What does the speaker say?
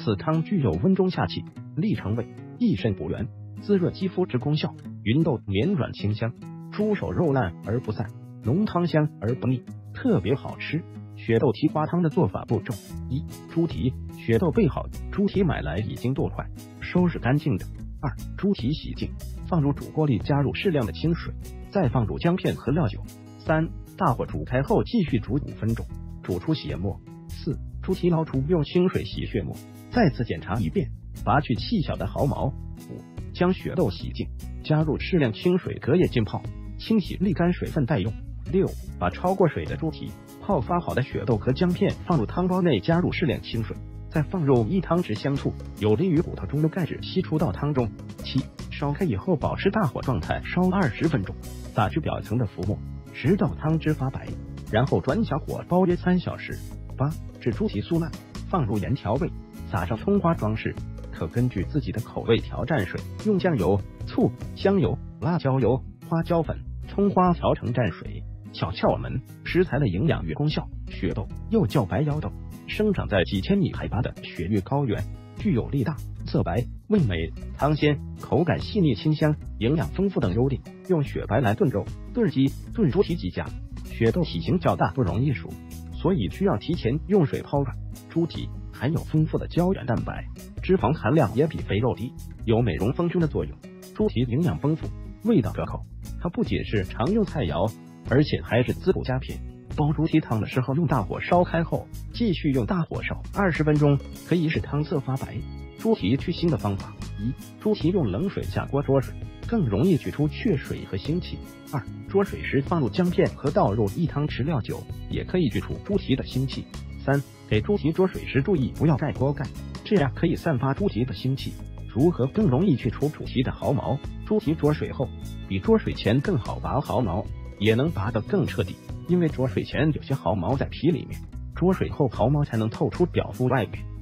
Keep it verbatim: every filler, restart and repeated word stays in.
此汤具有温中下气、利肠胃、益肾补元、滋润肌肤之功效。芸豆绵软清香，猪手肉烂而不散，浓汤香而不腻，特别好吃。血豆蹄花汤的做法步骤：一、猪蹄，血豆备好，猪蹄买来已经剁块，收拾干净的。二、猪蹄洗净，放入煮锅里，加入适量的清水，再放入姜片和料酒。三、大火煮开后继续煮五分钟，煮出血沫。四、猪蹄捞出，用清水洗血沫，再次检查一遍，拔去细小的毫毛。五、将血豆洗净，加入适量清水，隔夜浸泡，清洗沥干水分待用。六、把超过水的猪蹄、泡发好的血豆和姜片放入汤包内，加入适量清水，再放入一汤匙香醋，有利于骨头中的钙质析出到汤中。七、烧开以后保持大火状态烧二十分钟，打去表层的浮沫，直到汤汁发白，然后转小火煲约三小时。八、至猪蹄酥烂，放入盐调味，撒上葱花装饰，可根据自己的口味调蘸水，用酱油、醋、香油、辣椒油、花椒粉、葱花调成蘸水。小窍门：食材的营养与功效。血豆又叫白腰豆，生长在几千米海拔的雪域高原，具有力大、色白、味美、汤鲜、口感细腻清香、营养丰富等优点。用雪白来炖肉、炖鸡、炖猪蹄极佳。血豆体型较大，不容易熟，所以需要提前用水泡软。猪蹄含有丰富的胶原蛋白，脂肪含量也比肥肉低，有美容丰胸的作用。猪蹄营养丰富，味道可口，它不仅是常用菜肴，而且还是滋补佳品。煲猪蹄汤的时候，用大火烧开后，继续用大火烧二十分钟，可以使汤色发白。猪蹄去腥的方法：一、猪蹄用冷水下锅焯水，更容易取出血水和腥气。二、焯水时放入姜片和倒入一汤匙料酒，也可以去除猪蹄的腥气。三、给猪蹄焯水时注意不要盖锅盖，这样可以散发猪蹄的腥气。如何更容易去除猪蹄的毫毛？猪蹄焯水后，比焯水前更好拔毫毛，也能拔得更彻底，因为焯水前有些毫毛在皮里面，焯水后毫毛才能透出表肤外面。